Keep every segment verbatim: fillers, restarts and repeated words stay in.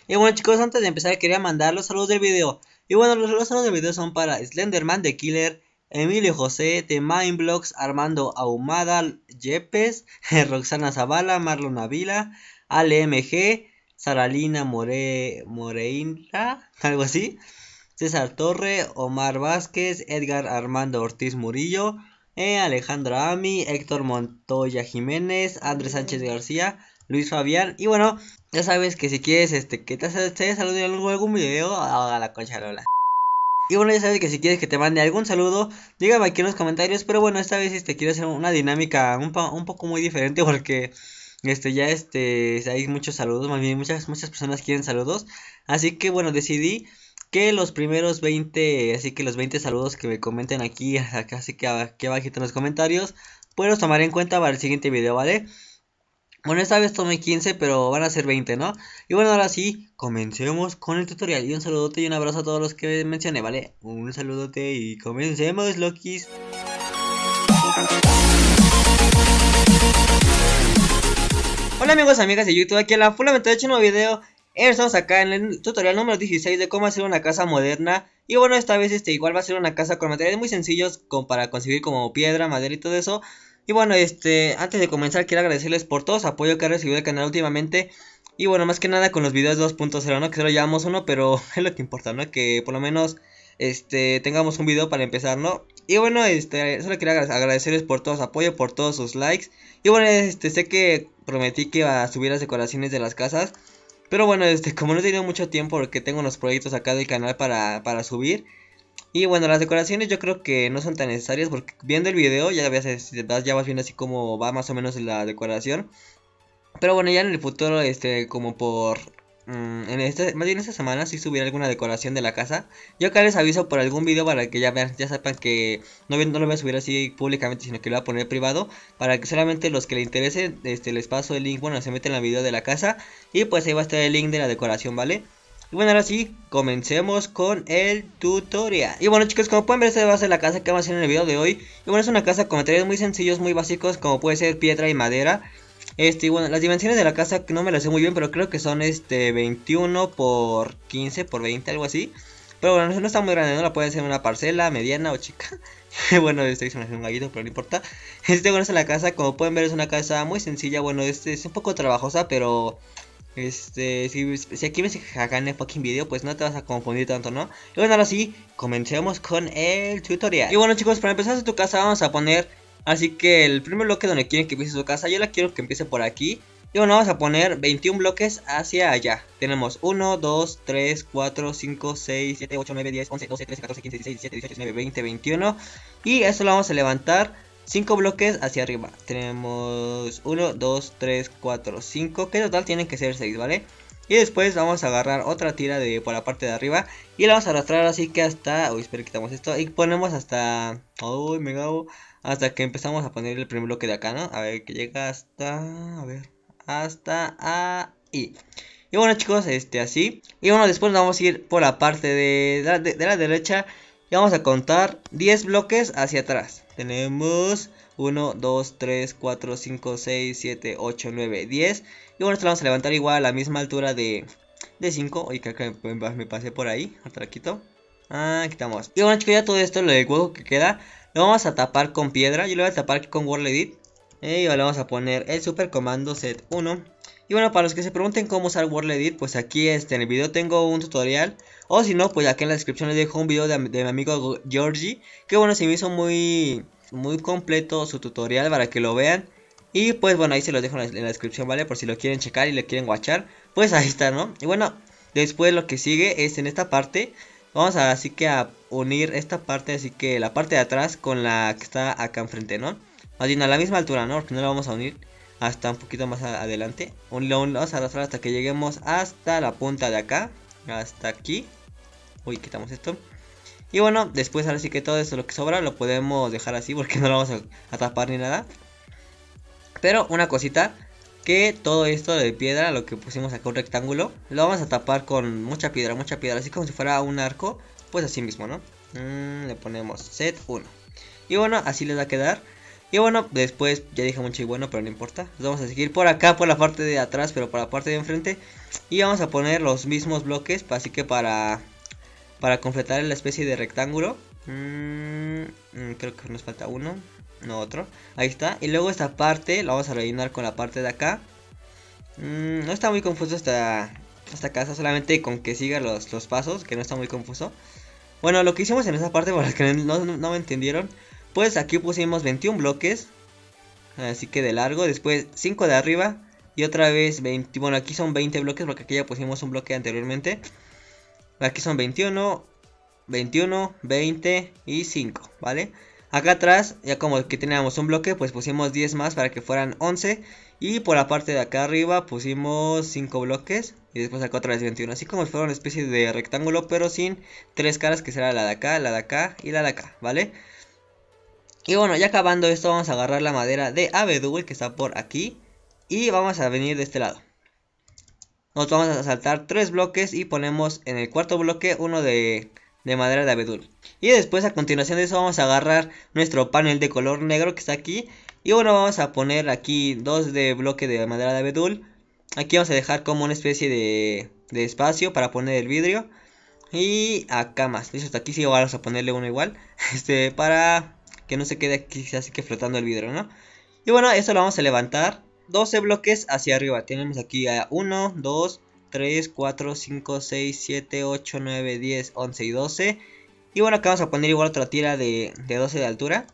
Y bueno chicos, antes de empezar quería mandar los saludos del video. Y bueno, los, los saludos del video son para Slenderman The Killer, Emilio José, The Mindblocks, Armando Ahumada, Yepes, Roxana Zavala, Marlon Avila, Ale M G, Saralina More, Moreira, algo así, César Torre, Omar Vázquez, Edgar Armando Ortiz Murillo, eh, Alejandra Ami, Héctor Montoya Jiménez, Andrés Sánchez García, Luis Fabián. Y bueno, ya sabes que si quieres este que te, te salude en algún, algún video, haga la concharola. Y bueno, ya sabes que si quieres que te mande algún saludo, dígame aquí en los comentarios. Pero bueno, esta vez este quiero hacer una dinámica un, un poco muy diferente porque este ya este hay muchos saludos, más bien muchas muchas personas quieren saludos. Así que bueno, decidí que los primeros veinte, así que los veinte saludos que me comenten aquí, así que aquí abajito en los comentarios, pues los tomaré en cuenta para el siguiente video, ¿vale? Bueno, esta vez tomé quince, pero van a ser veinte, ¿no? Y bueno, ahora sí, comencemos con el tutorial. Y un saludote y un abrazo a todos los que mencioné, ¿vale? Un saludote y comencemos, Lokis. Hola amigos, amigas de YouTube, aquí en la Fulamente hecho un nuevo video. Estamos acá en el tutorial número dieciséis de cómo hacer una casa moderna. Y bueno, esta vez este igual va a ser una casa con materiales muy sencillos como para conseguir como piedra, madera y todo eso. Y bueno, este, antes de comenzar quiero agradecerles por todo su apoyo que ha recibido el canal últimamente. Y bueno, más que nada con los videos dos punto cero, ¿no? Que solo llevamos uno, pero es lo que importa, ¿no? Que por lo menos, este, tengamos un video para empezar, ¿no? Y bueno, este, solo quería agradecerles por todo su apoyo, por todos sus likes. Y bueno, este, sé que prometí que iba a subir las decoraciones de las casas. Pero bueno, este, como no he tenido mucho tiempo porque tengo unos proyectos acá del canal para, para subir. Y bueno, las decoraciones yo creo que no son tan necesarias porque viendo el video ya, ves, ya vas viendo así como va más o menos la decoración. Pero bueno, ya en el futuro, este, como por... Mmm, en este, más bien esta semana sí subiré alguna decoración de la casa. Yo acá les aviso por algún video para que ya vean, ya sepan que no, no lo voy a subir así públicamente, sino que lo voy a poner privado. Para que solamente los que les interese, este, les paso el link, bueno, se meten en el video de la casa. Y pues ahí va a estar el link de la decoración, ¿vale? Y bueno, ahora sí, comencemos con el tutorial. Y bueno chicos, como pueden ver, esta va a ser la casa que vamos a hacer en el video de hoy. Y bueno, es una casa con materiales muy sencillos, muy básicos, como puede ser piedra y madera. Este, y bueno, las dimensiones de la casa no me las sé muy bien, pero creo que son este veintiuno por quince por veinte, algo así. Pero bueno, no está muy grande, no la pueden hacer en una parcela, mediana o chica. Bueno, este hizo un gallito, pero no importa. Este, bueno, esta es la casa, como pueden ver es una casa muy sencilla. Bueno, este es un poco trabajosa, pero... Este, si, si aquí ves acá en el fucking video, pues no te vas a confundir tanto, ¿no? Y bueno, ahora sí, comencemos con el tutorial. Y bueno chicos, para empezar a hacer tu casa vamos a poner... Así que el primer bloque donde quieren que empiece su casa, yo la quiero que empiece por aquí. Y bueno, vamos a poner veintiún bloques hacia allá. Tenemos uno, dos, tres, cuatro, cinco, seis, siete, ocho, nueve, diez, once, doce, trece, catorce, quince, dieciséis, diecisiete, dieciocho, diecinueve, veinte, veintiuno. Y esto lo vamos a levantar cinco bloques hacia arriba. Tenemos uno, dos, tres, cuatro, cinco, que en total tienen que ser seis, ¿vale? Y después vamos a agarrar otra tira de por la parte de arriba y la vamos a arrastrar así que hasta... Uy, espera, quitamos esto y ponemos hasta... Uy, me cago. Hasta que empezamos a poner el primer bloque de acá, ¿no? A ver, que llega hasta... A ver, hasta ahí. Y bueno chicos, este así. Y bueno, después nos vamos a ir por la parte de, de, de, de la derecha. Y vamos a contar diez bloques hacia atrás. Tenemos uno, dos, tres, cuatro, cinco, seis, siete, ocho, nueve, diez. Y bueno, esto lo vamos a levantar igual a la misma altura de, de cinco. Oye, que acá me, me pasé por ahí. Otra quito. Ah, quitamos. Y bueno chicos, ya todo esto, lo del hueco que queda, lo vamos a tapar con piedra. Yo lo voy a tapar con World Edit. Y le vamos a poner el super comando set uno. Y bueno, para los que se pregunten cómo usar World Edit, pues aquí este, en el video tengo un tutorial. O si no, pues aquí en la descripción les dejo un video de, de mi amigo Georgie. Que bueno, se me hizo muy, muy completo su tutorial para que lo vean. Y pues bueno, ahí se los dejo en la, en la descripción, ¿vale? Por si lo quieren checar y le quieren watchar. Pues ahí está, ¿no? Y bueno, después lo que sigue es en esta parte. Vamos a así que a unir esta parte, así que la parte de atrás con la que está acá enfrente, ¿no? Más bien a la misma altura, ¿no? Porque no la vamos a unir hasta un poquito más adelante. Un, lo vamos a arrastrar hasta que lleguemos hasta la punta de acá. Hasta aquí. Uy, quitamos esto. Y bueno, después ahora sí que todo esto lo que sobra lo podemos dejar así porque no lo vamos a, a tapar ni nada. Pero una cosita, que todo esto de piedra, lo que pusimos acá un rectángulo, lo vamos a tapar con mucha piedra, mucha piedra. Así como si fuera un arco, pues así mismo, ¿no? Mm, le ponemos set uno. Y bueno, así les va a quedar. Y bueno, después ya dije mucho y bueno, pero no importa. Nos vamos a seguir por acá, por la parte de atrás, pero por la parte de enfrente. Y vamos a poner los mismos bloques, así que para, para completar la especie de rectángulo. Mmm, creo que nos falta uno, no otro. Ahí está. Y luego esta parte la vamos a rellenar con la parte de acá. Mmm, no está muy confuso esta, esta casa, solamente con que siga los, los pasos, que no está muy confuso. Bueno, lo que hicimos en esa parte, para los que no, no, no me entendieron, pues aquí pusimos veintiún bloques, así que de largo, después cinco de arriba y otra vez veinte, bueno aquí son veinte bloques porque aquí ya pusimos un bloque anteriormente. Aquí son veintiuno, veintiuno, veinte y cinco, ¿vale? Acá atrás, ya como que teníamos un bloque, pues pusimos diez más para que fueran once. Y por la parte de acá arriba pusimos cinco bloques. Y después acá otra vez veintiuno. Así como si fuera una especie de rectángulo, pero sin tres caras, que será la de acá, la de acá y la de acá, ¿vale? Y bueno, ya acabando esto, vamos a agarrar la madera de abedul que está por aquí. Y vamos a venir de este lado. Nos vamos a saltar tres bloques y ponemos en el cuarto bloque uno de... de madera de abedul. Y después a continuación de eso vamos a agarrar nuestro panel de color negro que está aquí. Y bueno, vamos a poner aquí dos de bloque de madera de abedul. Aquí vamos a dejar como una especie de, de espacio para poner el vidrio. Y acá más, listo, hasta aquí sí vamos a ponerle uno igual. Este, para que no se quede aquí así que flotando el vidrio, ¿no? Y bueno, eso lo vamos a levantar doce bloques hacia arriba. Tenemos aquí a uno, dos, tres, cuatro, cinco, seis, siete, ocho, nueve, diez, once y doce. Y bueno, acá vamos a poner igual otra tira de, de doce de altura.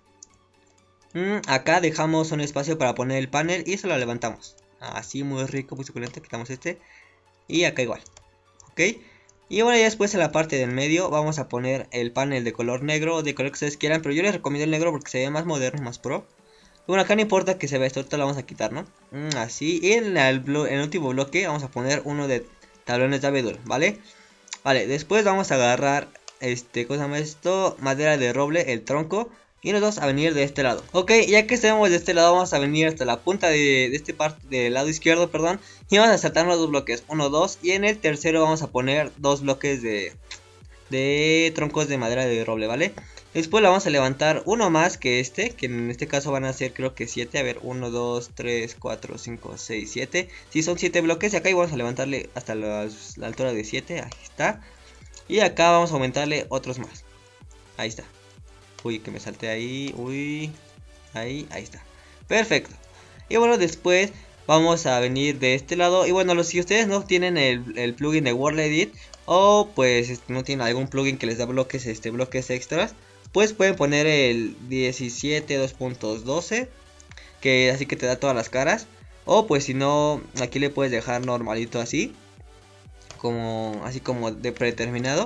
Mm, acá dejamos un espacio para poner el panel y se lo levantamos. Así, muy rico, muy suculento. Quitamos este. Y acá igual. Ok. Y bueno, ya después en la parte del medio vamos a poner el panel de color negro, de color que ustedes quieran. Pero yo les recomiendo el negro porque se ve más moderno, más pro. Bueno, acá no importa que se vea esto, ahorita lo vamos a quitar, ¿no? Mm, así, y en el, en el último bloque vamos a poner uno de tablones de abedul, ¿vale? Vale, después vamos a agarrar, este, ¿cómo se llama esto? Madera de roble, el tronco, y nos vamos a venir de este lado. Ok, ya que estemos de este lado, vamos a venir hasta la punta de, de este parte, del lado izquierdo, perdón. Y vamos a saltarnos dos bloques, uno, dos, y en el tercero vamos a poner dos bloques de, de troncos de madera de roble, ¿vale? Después le vamos a levantar uno más que este, que en este caso van a ser creo que siete. A ver, uno, dos, tres, cuatro, cinco, seis, siete. Si sí, son siete bloques y acá vamos a levantarle hasta la, la altura de siete, ahí está. Y acá vamos a aumentarle otros más. Ahí está. Uy, que me salté ahí, uy, ahí, ahí está. Perfecto. Y bueno, después vamos a venir de este lado. Y bueno, los, si ustedes no tienen el, el plugin de World Edit, o pues no tienen algún plugin que les da bloques, este, bloques extras, pues pueden poner el diecisiete dos punto doce, que así que te da todas las caras. O pues si no, aquí le puedes dejar normalito así, como así como de predeterminado.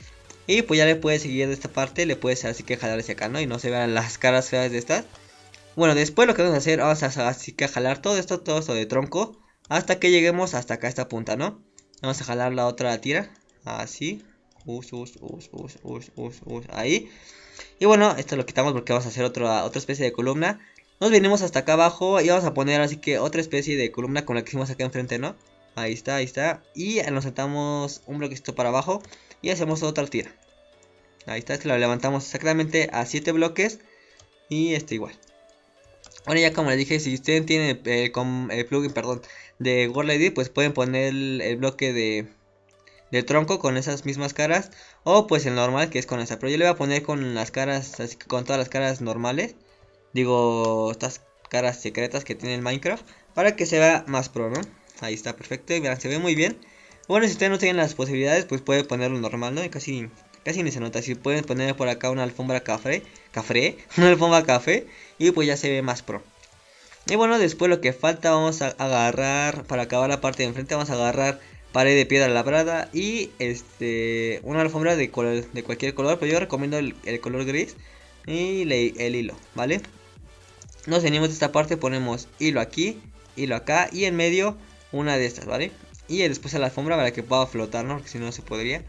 Y pues ya le puedes seguir de esta parte, le puedes así que jalar hacia acá, ¿no? Y no se vean las caras feas de estas. Bueno, después lo que vamos a hacer, vamos a así que jalar todo esto, todo esto de tronco, hasta que lleguemos hasta acá, esta punta, ¿no? Vamos a jalar la otra tira, así. Us, us, us, us, us, us, us, ahí. Y bueno, esto lo quitamos porque vamos a hacer otra, otra especie de columna. Nos venimos hasta acá abajo y vamos a poner así que otra especie de columna con la que hicimos acá enfrente, ¿no? Ahí está, ahí está. Y nos saltamos un bloquecito para abajo y hacemos otra tira. Ahí está, este lo levantamos exactamente a siete bloques. Y este igual. Bueno, ya como les dije, si ustedes tienen el, el plugin, perdón, de World Edit, pues pueden poner el, el bloque de... del tronco con esas mismas caras, o pues el normal que es con esa. Pero yo le voy a poner con las caras, así que con todas las caras normales, digo, estas caras secretas que tiene el Minecraft, para que se vea más pro, ¿no? Ahí está, perfecto, y vean, se ve muy bien. Bueno, si ustedes no tienen las posibilidades, pues pueden ponerlo normal, ¿no? Y casi, casi ni se nota. Si pueden poner por acá una alfombra café, café, una alfombra café, y pues ya se ve más pro. Y bueno, después lo que falta, vamos a agarrar, para acabar la parte de enfrente, vamos a agarrar pared de piedra labrada y este una alfombra de color, de cualquier color, pero yo recomiendo el, el color gris y le, el hilo, ¿vale? Nos venimos de esta parte, ponemos hilo aquí, hilo acá y en medio una de estas, ¿vale? Y después a la alfombra para que pueda flotar, ¿no? Porque si no, no se podría.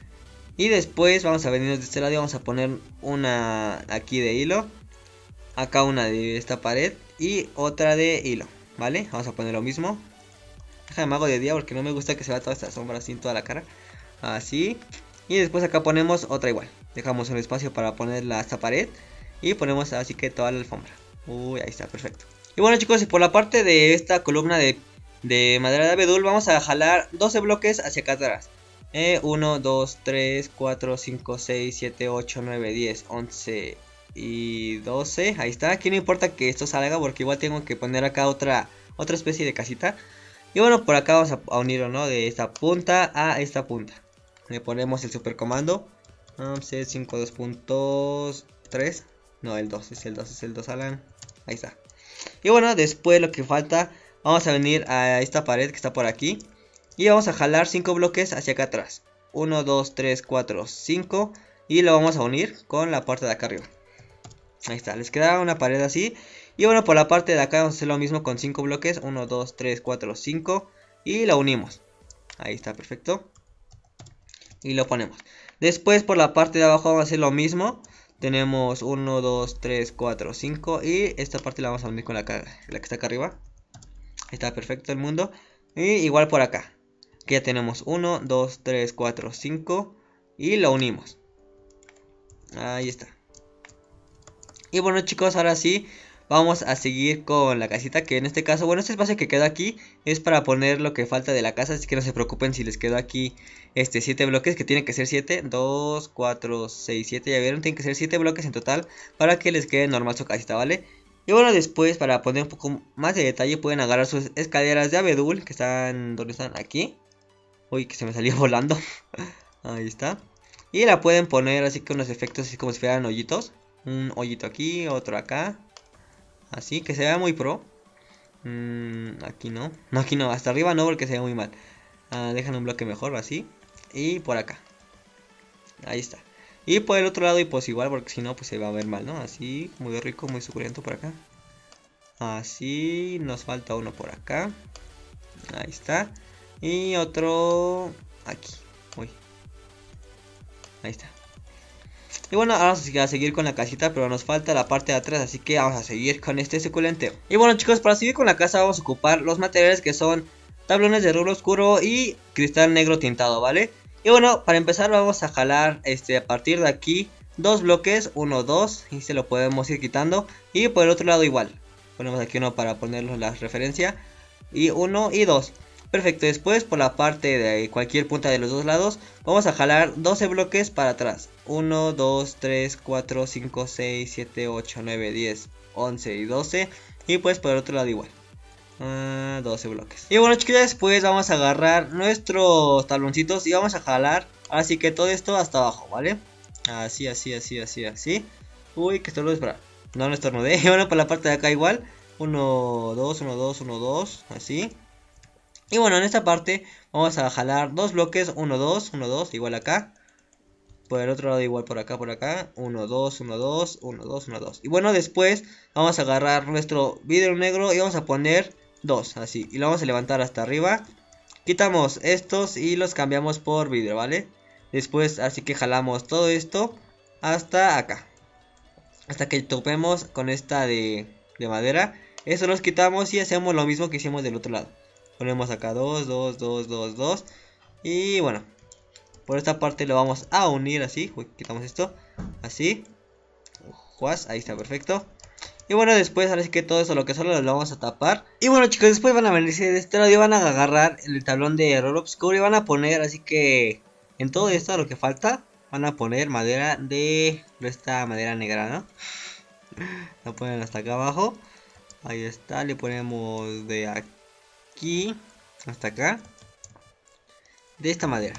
Y después vamos a venirnos de este lado y vamos a poner una aquí de hilo, acá una de esta pared y otra de hilo, ¿vale? Vamos a poner lo mismo. Déjame hago de día porque no me gusta que se vea toda esta sombra así en toda la cara. Así. Y después acá ponemos otra igual. Dejamos un espacio para poner la, esta pared. Y ponemos así que toda la alfombra. Uy, ahí está, perfecto. Y bueno chicos, y por la parte de esta columna de, de madera de abedul vamos a jalar doce bloques hacia acá atrás. Eh, uno, dos, tres, cuatro, cinco, seis, siete, ocho, nueve, diez, once y doce. Ahí está, aquí no importa que esto salga porque igual tengo que poner acá otra, otra especie de casita. Y bueno, por acá vamos a, a unirlo, ¿no? De esta punta a esta punta. Le ponemos el supercomando. Um, C cinco dos punto tres. No, el dos, es el dos, es el dos, Alan. Ahí está. Y bueno, después lo que falta, vamos a venir a esta pared que está por aquí. Y vamos a jalar cinco bloques hacia acá atrás. uno, dos, tres, cuatro, cinco. Y lo vamos a unir con la parte de acá arriba. Ahí está, les queda una pared así. Y bueno, por la parte de acá vamos a hacer lo mismo con cinco bloques. uno, dos, tres, cuatro, cinco. Y lo unimos. Ahí está, perfecto. Y lo ponemos. Después por la parte de abajo vamos a hacer lo mismo. Tenemos uno, dos, tres, cuatro, cinco. Y esta parte la vamos a unir con la, la que está acá arriba. Ahí está, perfecto el mundo. Y igual por acá. Que ya tenemos uno, dos, tres, cuatro, cinco. Y lo unimos. Ahí está. Y bueno chicos, ahora sí vamos a seguir con la casita, que en este caso, bueno, este espacio que queda aquí es para poner lo que falta de la casa, así que no se preocupen si les quedó aquí este siete bloques, que tienen que ser siete, dos, cuatro, seis, siete, ya vieron, tienen que ser siete bloques en total para que les quede normal su casita, ¿vale? Y bueno, después para poner un poco más de detalle pueden agarrar sus escaleras de abedul, que están, ¿dónde están? Aquí. Uy, que se me salió volando. Ahí está. Y la pueden poner así con los efectos así como si fueran hoyitos. Un hoyito aquí, otro acá. Así, que se vea muy pro. Mm, aquí no. No, aquí no. Hasta arriba no, porque se ve muy mal. Ah, dejan un bloque mejor, así. Y por acá. Ahí está. Y por el otro lado, y pues igual, porque si no, pues se va a ver mal, ¿no? Así, muy rico, muy suculento por acá. Así, nos falta uno por acá. Ahí está. Y otro aquí. Uy. Ahí está. Y bueno, ahora vamos a seguir con la casita, pero nos falta la parte de atrás, así que vamos a seguir con este suculenteo. Y bueno chicos, para seguir con la casa vamos a ocupar los materiales que son tablones de rublo oscuro y cristal negro tintado, ¿vale? Y bueno, para empezar vamos a jalar este a partir de aquí dos bloques, uno, dos, y se lo podemos ir quitando. Y por el otro lado igual, ponemos aquí uno para ponernos la referencia, y uno y dos. Perfecto, después por la parte de cualquier punta de los dos lados vamos a jalar doce bloques para atrás. uno, dos, tres, cuatro, cinco, seis, siete, ocho, nueve, diez, once y doce. Y pues por el otro lado igual. Uh, doce bloques. Y bueno chicos, después vamos a agarrar nuestros tabloncitos y vamos a jalar. Así que todo esto hasta abajo, ¿vale? Así, así, así, así, así. Uy, que estornude, espera. No, no estornudé. Y bueno, por la parte de acá igual. uno, dos, uno, dos, uno, dos. Así. Y bueno, en esta parte vamos a jalar dos bloques, uno, dos, uno, dos, igual acá. Por el otro lado igual por acá, por acá. uno, dos, uno, dos, uno, dos, uno, dos. Y bueno, después vamos a agarrar nuestro vidrio negro y vamos a poner dos, así. Y lo vamos a levantar hasta arriba. Quitamos estos y los cambiamos por vidrio, ¿vale? Después así que jalamos todo esto hasta acá. Hasta que topemos con esta de, de madera. Eso los quitamos y hacemos lo mismo que hicimos del otro lado. Ponemos acá dos, dos, dos, dos, dos. Y bueno, por esta parte lo vamos a unir así. Uy, quitamos esto. Así. Juas, ahí está, perfecto. Y bueno, después ahora sí que todo eso lo que solo lo vamos a tapar. Y bueno chicos, después van a venirse de este lado y van a agarrar el tablón de rublo oscuro y van a poner así que en todo esto lo que falta van a poner madera de esta madera negra, ¿no? La ponen hasta acá abajo. Ahí está, le ponemos de aquí aquí hasta acá de esta madera.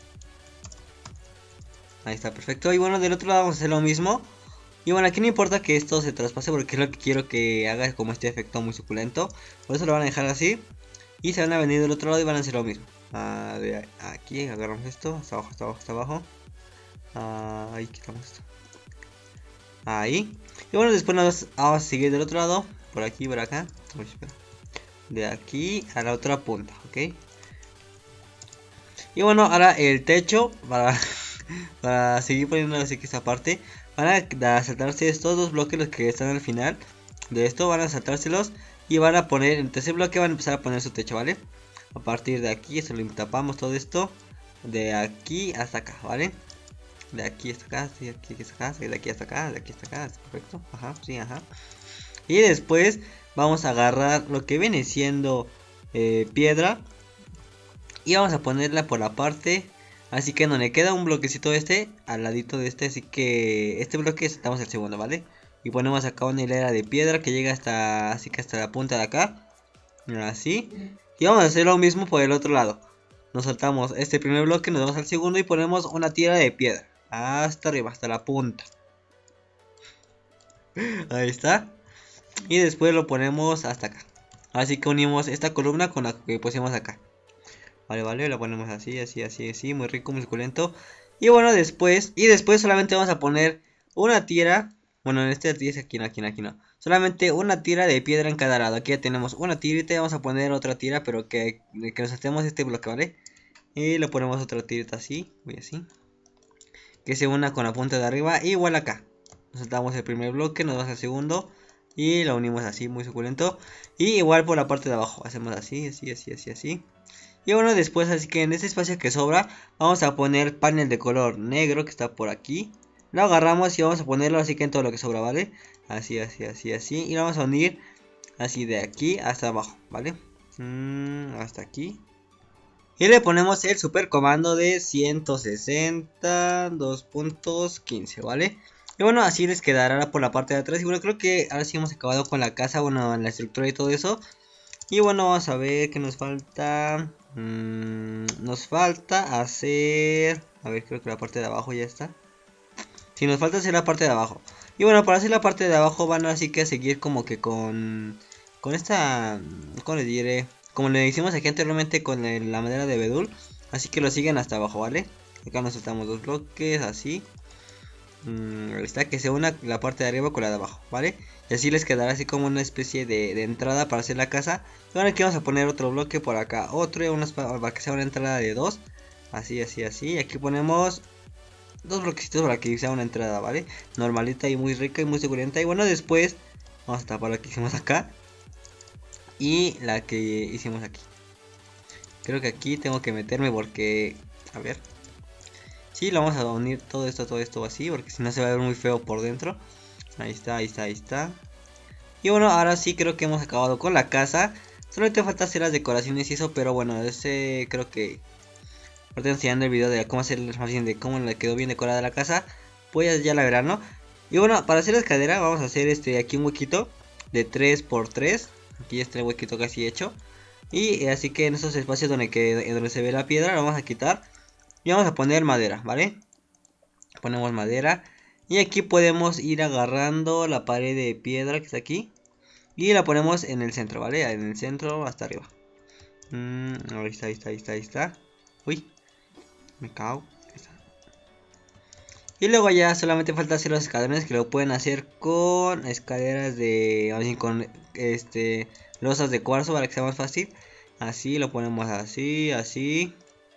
Ahí está, perfecto. Y bueno, del otro lado vamos a hacer lo mismo. Y bueno, aquí no importa que esto se traspase porque es lo que quiero que haga, como este efecto muy suculento. Por eso lo van a dejar así. Y se van a venir del otro lado y van a hacer lo mismo. Ah, de aquí agarramos esto, hasta abajo, hasta abajo, hasta abajo. Ah, ahí quitamos esto. Ahí. Y bueno, después nos vamos a seguir del otro lado. Por aquí, por acá. Uy, espera. De aquí a la otra punta, ¿ok? Y bueno, ahora el techo, para, para seguir poniendo así que esta parte, van a saltarse estos dos bloques, los que están al final de esto, van a saltárselos y van a poner, en el tercer bloque van a empezar a poner su techo, ¿vale? A partir de aquí, se lo tapamos todo esto, de aquí hasta acá, ¿vale? De aquí hasta acá, de aquí hasta acá, de aquí hasta acá, de aquí hasta acá, perfecto, ajá, sí, ajá. Y después vamos a agarrar lo que viene siendo eh, piedra. Y vamos a ponerla por la parte. Así que no le queda un bloquecito este al ladito de este. Así que este bloque saltamos el segundo, ¿vale? Y ponemos acá una hilera de piedra que llega hasta, así que hasta la punta de acá. Así. Y vamos a hacer lo mismo por el otro lado. Nos saltamos este primer bloque, nos vamos al segundo y ponemos una tira de piedra. Hasta arriba, hasta la punta. Ahí está. Y después lo ponemos hasta acá. Así que unimos esta columna con la que pusimos acá. Vale, vale, la ponemos así, así, así, así. Muy rico, muy suculento. Y bueno, después, y después solamente vamos a poner una tira. Bueno, en este dice aquí no, aquí no, aquí no. Solamente una tira de piedra en cada lado. Aquí ya tenemos una tirita y vamos a poner otra tira, pero que, que nos saltemos este bloque, ¿vale? Y le ponemos otra tirita así, voy así. Que se una con la punta de arriba, igual acá. Nos saltamos el primer bloque, nos vamos al segundo. Y lo unimos así, muy suculento. Y igual por la parte de abajo, hacemos así, así, así, así, así. Y bueno, después, así que en este espacio que sobra, vamos a poner panel de color negro que está por aquí. Lo agarramos y vamos a ponerlo así que en todo lo que sobra, ¿vale? Así, así, así, así. Y lo vamos a unir así de aquí hasta abajo, ¿vale? Mm, hasta aquí. Y le ponemos el super comando de ciento sesenta dos punto quince, ¿vale? Y bueno, así les quedará por la parte de atrás. Y bueno, creo que ahora sí hemos acabado con la casa, bueno, en la estructura y todo eso. Y bueno, vamos a ver qué nos falta. Mm, nos falta hacer... A ver, creo que la parte de abajo ya está. Si nos falta hacer la parte de abajo. Y bueno, para hacer la parte de abajo van así que a seguir como que con... Con esta... ¿Cómo les diré? Como le hicimos aquí anteriormente con el, la madera de abedul. Así que lo siguen hasta abajo, ¿vale? Acá nos saltamos dos bloques, así. Mm, ahí está, que se una la parte de arriba con la de abajo, ¿vale? Y así les quedará así como una especie de, de entrada para hacer la casa. Y ahora aquí vamos a poner otro bloque por acá. Otro y unas para que sea una entrada de dos. Así, así, así. Y aquí ponemos... dos bloquecitos para que sea una entrada, ¿vale? Normalita y muy rica y muy suculenta. Y bueno, después vamos a tapar la que hicimos acá y la que hicimos aquí. Creo que aquí tengo que meterme porque... A ver. Sí, lo vamos a unir todo esto, todo esto así, porque si no se va a ver muy feo por dentro. Ahí está, ahí está, ahí está. Y bueno, ahora sí creo que hemos acabado con la casa. Solamente falta hacer las decoraciones y eso, pero bueno, ese creo que... Ahorita enseñando el video de cómo hacer más bien de cómo le quedó bien decorada la casa. Pues ya la verán, ¿no? Y bueno, para hacer la escalera vamos a hacer este aquí un huequito de tres por tres. Aquí está el huequito casi hecho. Y así que en esos espacios donde, que, donde se ve la piedra lo vamos a quitar. Y vamos a poner madera, ¿vale? Ponemos madera. Y aquí podemos ir agarrando la pared de piedra que está aquí. Y la ponemos en el centro, ¿vale? En el centro hasta arriba. Mm, ahí está, ahí está, ahí está, ahí está. Uy. Me cago. Y luego ya solamente falta hacer los escalones, que lo pueden hacer con escaleras de... Así, con este losas de cuarzo para que sea más fácil. Así lo ponemos así, así.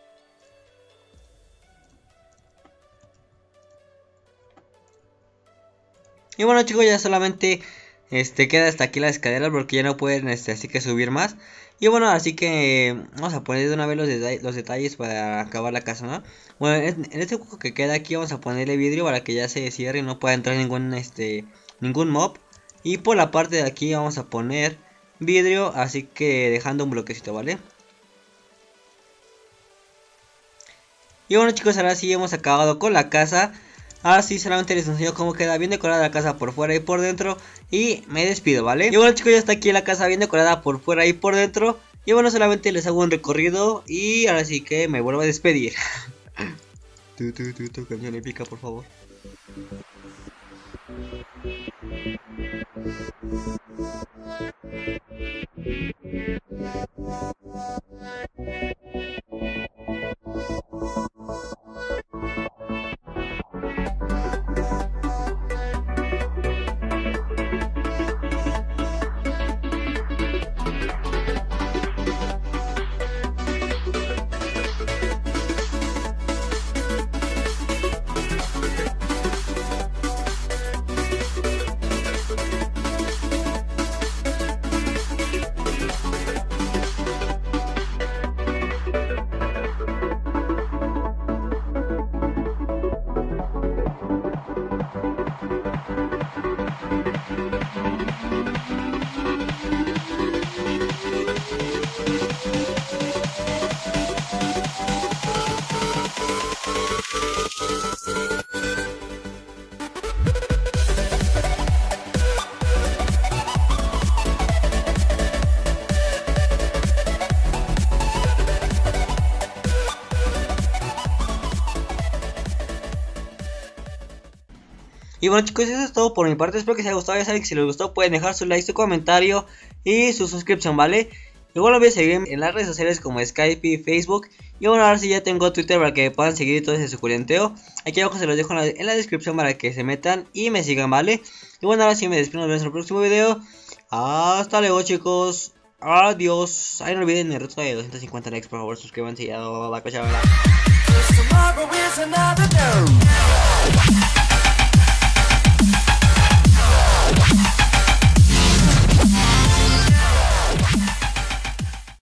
Y bueno, chicos, ya solamente este queda hasta aquí la escalera porque ya no pueden este, así que subir más. Y bueno, así que vamos a poner de una vez los, deta los detalles para acabar la casa, ¿no? Bueno, en, en este hueco que queda aquí vamos a ponerle vidrio para que ya se cierre y no pueda entrar ningún este ningún mob. Y por la parte de aquí vamos a poner vidrio, así que dejando un bloquecito, ¿vale? Y bueno, chicos, ahora sí hemos acabado con la casa. Ahora sí, solamente les enseño cómo queda bien decorada la casa por fuera y por dentro. Y me despido, ¿vale? Y bueno, chicos, ya está aquí la casa bien decorada por fuera y por dentro. Y bueno, solamente les hago un recorrido. Y ahora sí que me vuelvo a despedir. Tu, tu, tu, tu, canción épica, por favor. Y bueno chicos, eso es todo por mi parte, espero que les haya gustado. Ya saben que si les gustó pueden dejar su like, su comentario y su suscripción, ¿vale? Igual me voy a seguir en las redes sociales como Skype y Facebook. Y bueno, ahora sí ya tengo Twitter para que puedan seguir todo ese suculenteo. Aquí abajo se los dejo en la, en la descripción para que se metan y me sigan, ¿vale? Y bueno, ahora sí me despido, nos vemos en el próximo video. Hasta luego chicos. Adiós. Ay, no olviden el reto de doscientos cincuenta likes, por favor, suscríbanse y ya. Bye, bye, bye.